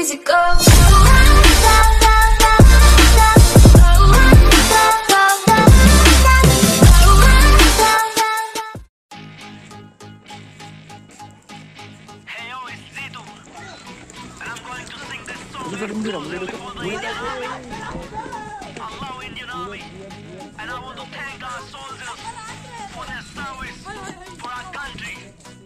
easy go. Hello, Indian Army, and I want to thank our soldiers for their service for our country.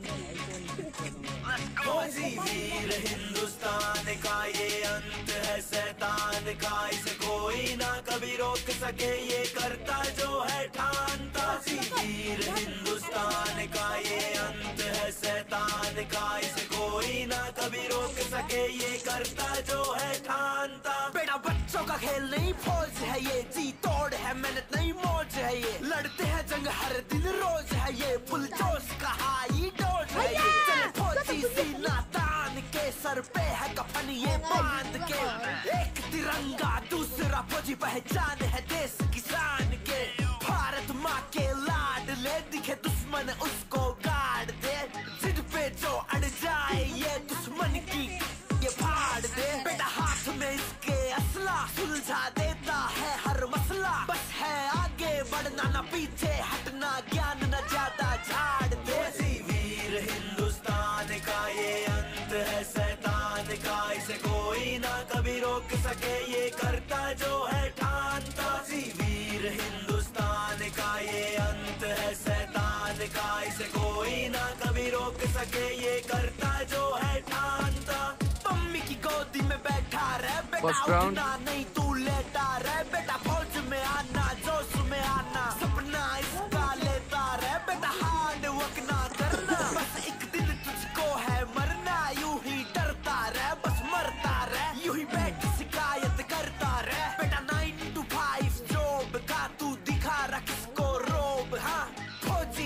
Let's go. वीर हिंदुस्तान का ये अंत है शैतान का, इसे कोई ना कभी रोक सके, ये करता जो है ठानता। वीर हिंदुस्तान का ये अंत है शैतान का, इसे कोई ना कभी रोक सके, ये करता जो है ठानता। बेटा बच्चों का खेल नहीं फौज है ये, जी तोड़ है मेहनत नहीं मौज है ये, लड़ते हैं जंग हर दिन रोज है ये, पुलजोश का हाई डोज है ये। चले फौजी सीना तान के, सर पे है कफन ये बांध के, एक तिरंगा दूसरा फौजी पहचान है देश किसान के। भारत माँ के लाड ले, दिखे दुश्मन उसको गाड़ दे, जिद पे जो अड़ जाए ये दुश्मन की ये फाड़ दे। बेटा हाथ में इसके असला, सुलझा देता है हर मसला, बस है आगे बढ़ना ना पीछे हटना, ज्ञान न ज्यादा झाड़ दे। वीर हिंदुस्तान का ये अंत है शैतान का, इसे कोई ना कभी रोक सके, ये करता जो है ठानता। वीर हिंदुस्तान का ये अंत है शैतान का, इसे कोई ना कभी रोक सके, ये करता जो है ठानता। मम्मी की गोदी में बैठा रहे बेटा, उठना नहीं तू लेटा रहे बेटा, फौज में आना जोश में आना, सपना इसका लेता रहे बेटा, हार्ड वर्क ना करना, बस एक दिन तुझको है मरना, यूं ही डरता रहे बस मरता रहे, यूं ही बैठ शिकायत करता रहे बेटा। 9 to 5 जॉब का तू दिखा रहा किसको रोब, हाँ फौजी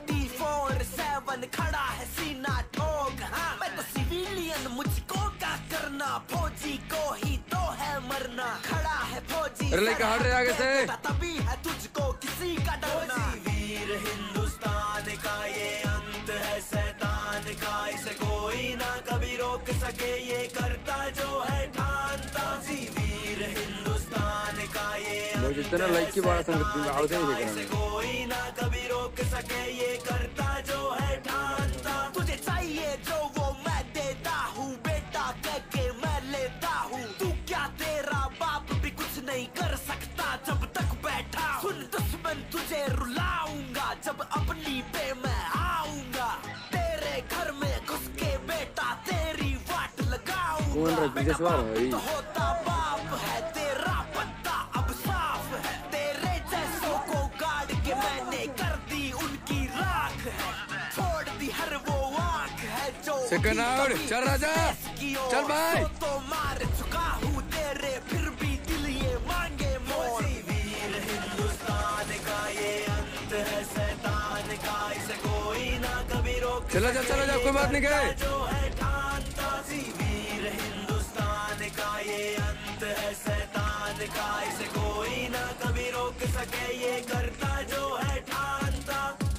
24/7 खड़ा है सीना ठोक, हाँ मैं तो सिविलियन मुझको क्या करना, फौजी को ही तो है मरना, खड़ा है फौजी आगे से, तभी है तुझको किसी का डरना। वीर हिंदुस्तान का ये अंत है शैतान का, इसे कोई ना कभी रोक सके, ये करता जो है ठानता। वीर हिंदुस्तान का ये अंत है शैतान का, इसे कोई ना कभी रोक सके, ये करता जो है ठानता। तुझे चाहिए जो वो मैं देता हूँ बेटा, कह के मैं लेता हूँ, तू क्या तेरा बाप भी कुछ नहीं कर सकता जब तक बैठा। सुन दुश्मन तुझे रुलाऊंगा जब अपनी पे मैं आऊंगा, तेरे घर में घुस के बेटा तेरी वाट लगाऊंगा। तो होता बाप है तेरा पत्ता अब साफ है, तेरे जैसों को गाड़ के मैंने कर दी उनकी राख है, छोड़ दी हर वो आँख है जो सेकंड आउट। चल राजा चल भाई, तो मार चुका हूँ तेरे फिर भी दिल ये मांगे मोर। वीर हिंदुस्तान का ये अंत है शैतान का, इसे कोई ना कभी रोक, चला जा कोई बात नहीं गए जो है ठानता। वीर हिंदुस्तान का ये अंत है शैतान का, इसे कोई ना कभी रोक सके, ये करता जो है ठानता।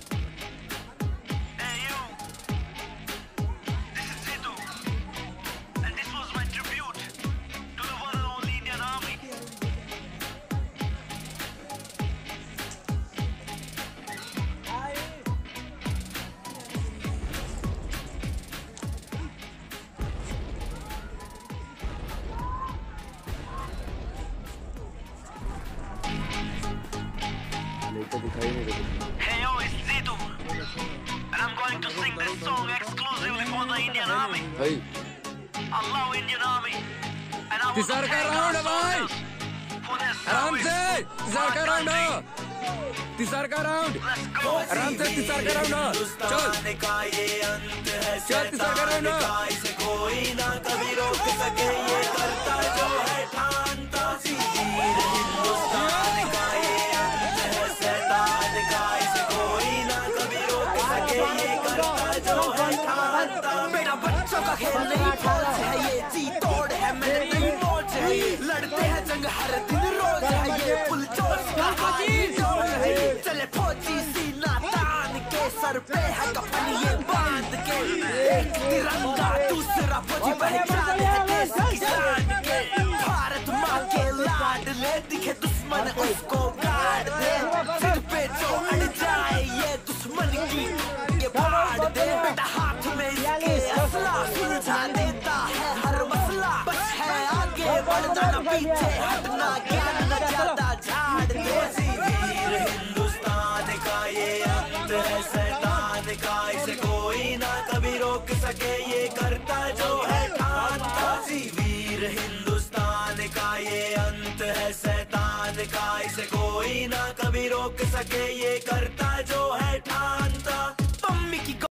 Hey yo, it's Zitu, and I'm going to sing this song exclusively for the Indian Army. भाई I love Indian Army, and I want to तीसरा का thank राउंड our है भाई, soldiers for their आराम service से for तीसरा our का round country. तीसरा का राउंड, Let's go. आराम से तीसरा का राउंड चल, का ये अंत है चल तीसरा का राउंड, इसे कोई ना कभी रोक सके, ये करता जो है ठानता। वीर हिंदुस्तान का ये अंत है शैतान का, इसे कोई ना कभी रोक सके, ये करता जो है ठानता। मेरा बच्चों का खेल नहीं फौज है ये, जी तोड़ है मेहनत नहीं मौज है ये, लड़ते हैं जंग हर दिन रोज है ये, पुलजोश का हाई डोज है ये। चले फौजी सीना तान के, सर पे है कफन ये बांध के, एक तिरंगा दूसरा फौजी पहचान है देश किसान दिखे दुश्मन उसको गाड़ दे, सिर पे जो अड़ जाए ये दुश्मन की ये फाड़ दे। बेटा हाथ में इसके असला सुलझा देता है हर मसला, बस है आगे बढ़ जाना पीछे हटना, ज्ञान न ज्यादा झाड़ दे। वीर हिंदुस्तान का ये अंत है शैतान का, इसे कोई ना कभी रोक सके ये करता जो है ठान ताजी। वीर हिंदुस्तान का ये अंत है शैतान का, इसे कोई ना कभी रोक सके ये करता जो है